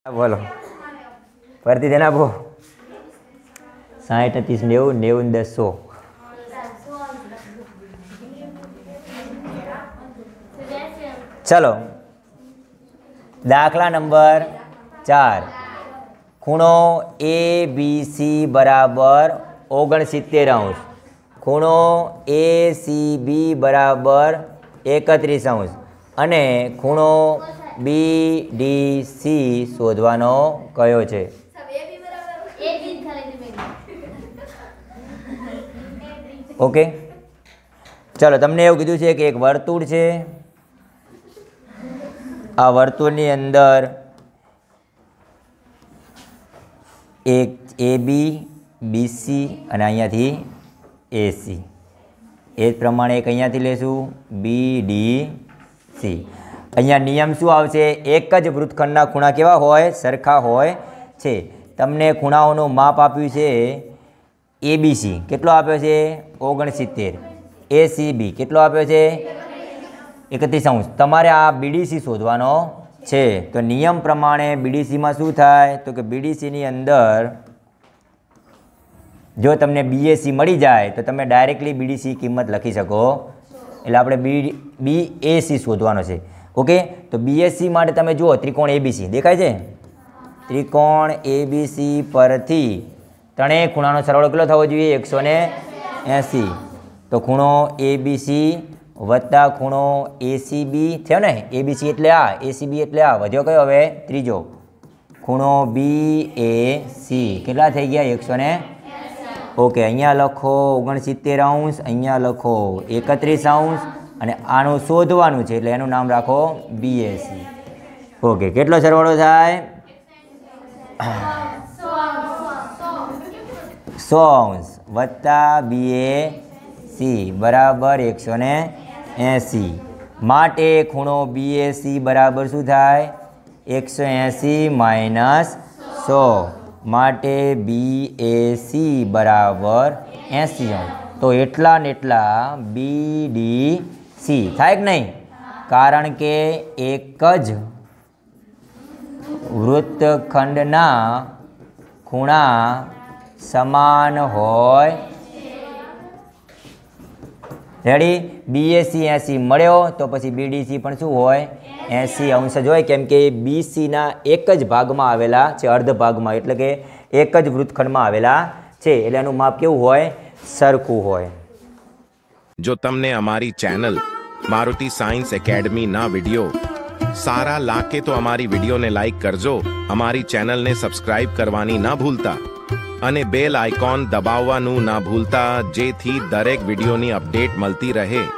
बोलो फरती देना वो 60 30 90 90 10 100। चलो दाखला नंबर 4 खूणो ABC बराबर 69°, खूणो ACB बराबर 31° અને ખૂણો BDC શોધવાનો કયો છે? ઓકે ચલો તમને એવું કીધું છે કે એક વર્તુળ છે, આ વર્તુળની અંદર એક AB BC અને અહીંયાથી AC, એ જ પ્રમાણે એક અહીંયાથી લેશું BDC। અહીંયા નિયમ શું આવશે? એક જ વૃત્તખંડના ખૂણા કેવા હોય? સરખા હોય છે। તમને ખૂણાઓનું માપ આપ્યું છે ABC કેટલો આપ્યો છે? 69। ACB કેટલો આપ્યો છે? 31°। તમારે આ BDC શોધવાનો છે, તો નિયમ પ્રમાણે BDCમાં શું થાય? તો કે BDCની અંદર જો તમને BAC મળી જાય તો તમે ડાયરેક્ટલી BDC કિંમત લખી શકો, એટલે આપણે BAC શોધવાનો છે। ઓકે તો BAC માટે તમે જુઓ ત્રિકોણ ABC દેખાય છે? ત્રિકોણ ABC પરથી ત્રણેય ખૂણાનો સરવાળો કેટલો થવો જોઈએ? 180। તો ખૂણો ABC વત્તા ખૂણો ACB થયો ને? ABC એટલે આ, ACB એટલે આ, વધ્યો કયો હવે? ત્રીજો ખૂણો BAC કેટલા થઈ ગયા? 180। ઓકે અહીંયા લખો 69°, અહીંયા લખો 31° અને આનું શોધવાનું છે એટલે એનું નામ રાખો BAC। ઓકે કેટલો સરવાળો થાય? 100° વત્તા BAC બરાબર 180। માટે ખૂણો BAC બરાબર શું થાય? 180 માઇનસ 100, માટે BAC બરાબર 80°। તો એટલા ને એટલા BDC થાય કે નહીં? કારણ કે એક જ વૃત્તખંડના ખૂણા સમાન હોય। રેડી? BAC 80 મળ્યો તો પછી BDC પણ શું હોય? 80° જ હોય, કેમ કે BCના એક જ ભાગમાં આવેલા છે, અર્ધ ભાગમાં, એટલે કે એક જ વૃત્તખંડમાં આવેલા છે, એટલે એનું માપ કેવું હોય? સરખું હોય। જો તમને અમારી ચેનલ મારુતિ સાયન્સ એકેડમી ના વિડિયો સારા લાગે તો અમારી વિડિયોને લાઈક કરજો, અમારી ચેનલને સબસ્ક્રાઇબ કરવાની ના ભૂલતા અને બેલ આઇકોન દબાવવાનું ના ભૂલતા, જેથી દરેક વિડિયોની અપડેટ મળતી રહે।